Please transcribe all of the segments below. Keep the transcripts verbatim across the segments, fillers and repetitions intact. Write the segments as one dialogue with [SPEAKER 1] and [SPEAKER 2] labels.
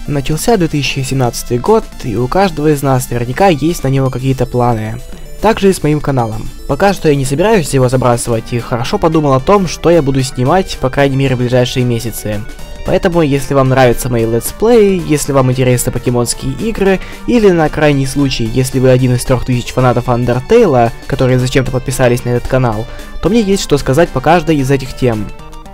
[SPEAKER 1] Начался две тысячи семнадцатый год, и у каждого из нас наверняка есть на него какие-то планы. Также и с моим каналом. Пока что я не собираюсь его забрасывать и хорошо подумал о том, что я буду снимать, по крайней мере, в ближайшие месяцы. Поэтому, если вам нравятся мои летсплеи, если вам интересны покемонские игры, или на крайний случай, если вы один из трех тысяч фанатов Undertale, которые зачем-то подписались на этот канал, то мне есть что сказать по каждой из этих тем.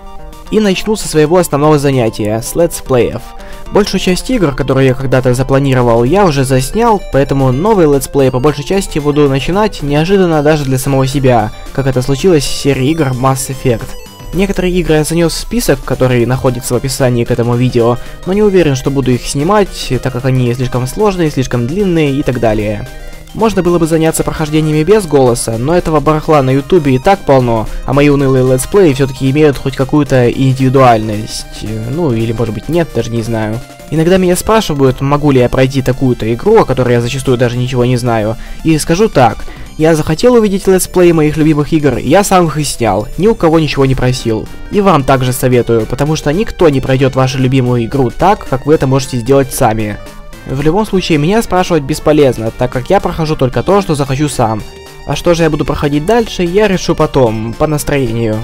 [SPEAKER 1] И начну со своего основного занятия, с летсплеев. Большую часть игр, которые я когда-то запланировал, я уже заснял, поэтому новые летсплеи по большей части буду начинать неожиданно даже для самого себя, как это случилось в серии игр Mass Effect. Некоторые игры я занес в список, который находится в описании к этому видео, но не уверен, что буду их снимать, так как они слишком сложные, слишком длинные и так далее. Можно было бы заняться прохождениями без голоса, но этого барахла на ютубе и так полно, а мои унылые летсплеи все-таки имеют хоть какую-то индивидуальность. Ну, или может быть нет, даже не знаю. Иногда меня спрашивают, могу ли я пройти такую-то игру, о которой я зачастую даже ничего не знаю. И скажу так, я захотел увидеть летсплеи моих любимых игр, я сам их и снял, ни у кого ничего не просил. И вам также советую, потому что никто не пройдет вашу любимую игру так, как вы это можете сделать сами. В любом случае, меня спрашивать бесполезно, так как я прохожу только то, что захочу сам. А что же я буду проходить дальше, я решу потом, по настроению.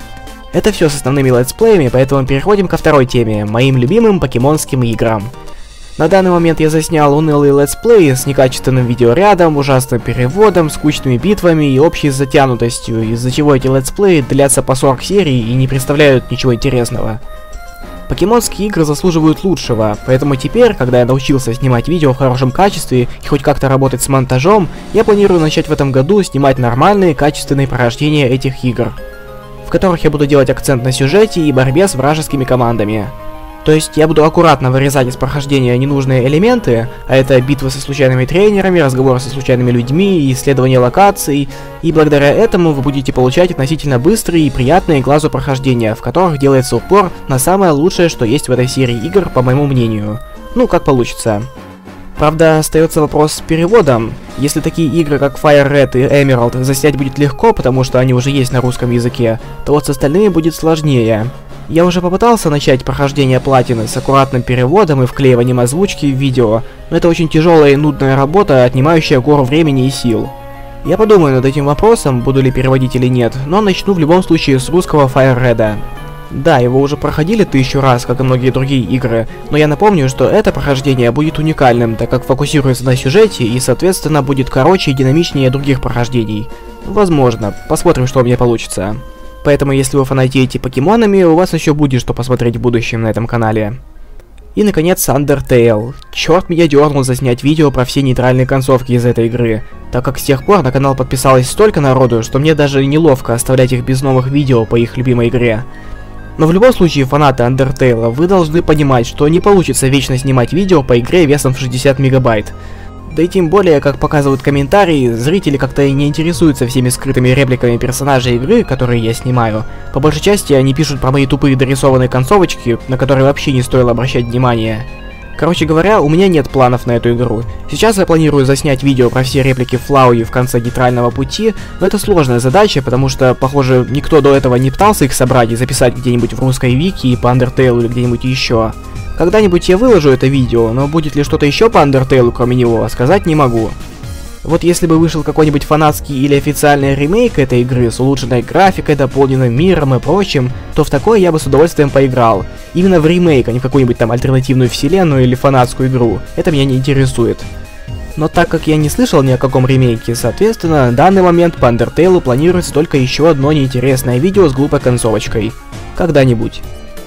[SPEAKER 1] Это все с основными летсплеями, поэтому переходим ко второй теме, моим любимым покемонским играм. На данный момент я заснял унылые летсплеи с некачественным видеорядом, ужасным переводом, скучными битвами и общей затянутостью, из-за чего эти летсплеи длятся по сорок серий и не представляют ничего интересного. Покемонские игры заслуживают лучшего, поэтому теперь, когда я научился снимать видео в хорошем качестве и хоть как-то работать с монтажом, я планирую начать в этом году снимать нормальные качественные прохождения этих игр, в которых я буду делать акцент на сюжете и борьбе с вражескими командами. То есть я буду аккуратно вырезать из прохождения ненужные элементы, а это битвы со случайными тренерами, разговоры со случайными людьми, исследование локаций, и благодаря этому вы будете получать относительно быстрые и приятные глазу прохождения, в которых делается упор на самое лучшее, что есть в этой серии игр, по моему мнению. Ну, как получится. Правда, остается вопрос с переводом. Если такие игры, как Fire Red и Emerald заснять будет легко, потому что они уже есть на русском языке, то вот с остальными будет сложнее. Я уже попытался начать прохождение платины с аккуратным переводом и вклеиванием озвучки в видео, но это очень тяжелая и нудная работа, отнимающая гору времени и сил. Я подумаю над этим вопросом, буду ли переводить или нет, но начну в любом случае с русского Fire Red. Да, его уже проходили тысячу раз, как и многие другие игры, но я напомню, что это прохождение будет уникальным, так как фокусируется на сюжете и, соответственно, будет короче и динамичнее других прохождений. Возможно, посмотрим, что у меня получится. Поэтому, если вы фанатеете покемонами, у вас еще будет что посмотреть в будущем на этом канале. И, наконец, Undertale. Черт меня дернул заснять видео про все нейтральные концовки из этой игры, так как с тех пор на канал подписалось столько народу, что мне даже неловко оставлять их без новых видео по их любимой игре. Но в любом случае, фанаты Undertale, вы должны понимать, что не получится вечно снимать видео по игре весом в шестьдесят мегабайт. Да и тем более, как показывают комментарии, зрители как-то и не интересуются всеми скрытыми репликами персонажей игры, которые я снимаю. По большей части они пишут про мои тупые дорисованные концовочки, на которые вообще не стоило обращать внимание. Короче говоря, у меня нет планов на эту игру. Сейчас я планирую заснять видео про все реплики Флауи в конце нейтрального пути, но это сложная задача, потому что, похоже, никто до этого не пытался их собрать и записать где-нибудь в русской вики и по Undertale или где-нибудь еще. Когда-нибудь я выложу это видео, но будет ли что-то еще по Undertale, кроме него, сказать не могу. Вот если бы вышел какой-нибудь фанатский или официальный ремейк этой игры с улучшенной графикой, дополненным миром и прочим, то в такое я бы с удовольствием поиграл. Именно в ремейк, а не в какую-нибудь там альтернативную вселенную или фанатскую игру. Это меня не интересует. Но так как я не слышал ни о каком ремейке, соответственно, в данный момент по Undertale планируется только еще одно неинтересное видео с глупой концовочкой. Когда-нибудь.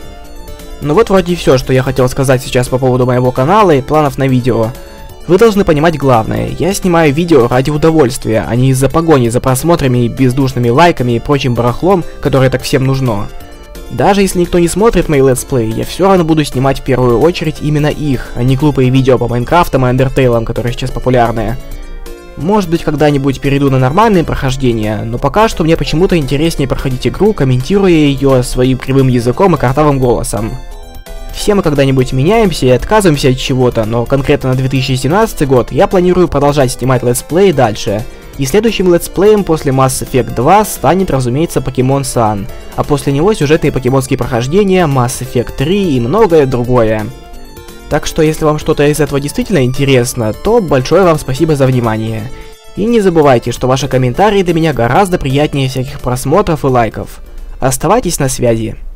[SPEAKER 1] Ну вот вроде и все, что я хотел сказать сейчас по поводу моего канала и планов на видео. Вы должны понимать главное, я снимаю видео ради удовольствия, а не из-за погони за просмотрами, бездушными лайками и прочим барахлом, которое так всем нужно. Даже если никто не смотрит мои летсплеи, я все равно буду снимать в первую очередь именно их, а не глупые видео по Майнкрафтам и Undertale, которые сейчас популярны. Может быть, когда-нибудь перейду на нормальные прохождения, но пока что мне почему-то интереснее проходить игру, комментируя ее своим кривым языком и картавым голосом. Все мы когда-нибудь меняемся и отказываемся от чего-то, но конкретно на две тысячи семнадцатый год я планирую продолжать снимать летсплеи дальше. И следующим летсплеем после Mass Effect два станет, разумеется, Pokemon Sun, а после него сюжетные покемонские прохождения, Mass Effect три и многое другое. Так что, если вам что-то из этого действительно интересно, то большое вам спасибо за внимание. И не забывайте, что ваши комментарии для меня гораздо приятнее всяких просмотров и лайков. Оставайтесь на связи.